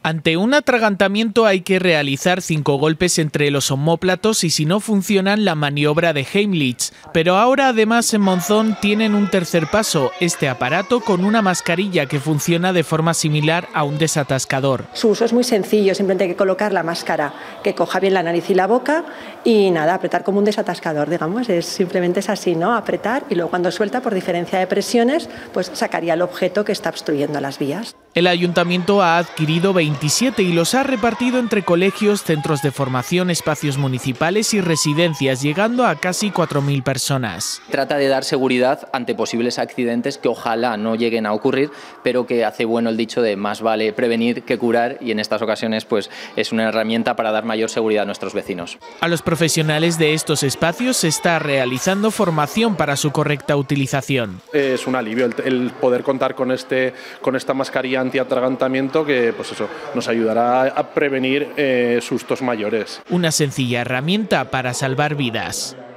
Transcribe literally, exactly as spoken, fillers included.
Ante un atragantamiento hay que realizar cinco golpes entre los omóplatos y si no funcionan la maniobra de Heimlich. Pero ahora además en Monzón tienen un tercer paso, este aparato con una mascarilla que funciona de forma similar a un desatascador. Su uso es muy sencillo, simplemente hay que colocar la máscara que coja bien la nariz y la boca y nada, apretar como un desatascador, digamos, es simplemente es así, ¿no? Apretar y luego cuando suelta por diferencia de presiones, pues sacaría el objeto que está obstruyendo las vías. El ayuntamiento ha adquirido veintisiete y los ha repartido entre colegios, centros de formación, espacios municipales y residencias, llegando a casi cuatro mil personas. Trata de dar seguridad ante posibles accidentes que ojalá no lleguen a ocurrir, pero que hace bueno el dicho de más vale prevenir que curar, y en estas ocasiones pues es una herramienta para dar mayor seguridad a nuestros vecinos. A los profesionales de estos espacios se está realizando formación para su correcta utilización. Es un alivio el, el poder contar con, este, con esta mascarilla antiatragantamiento que pues eso, nos ayudará a prevenir eh, sustos mayores. Una sencilla herramienta para salvar vidas.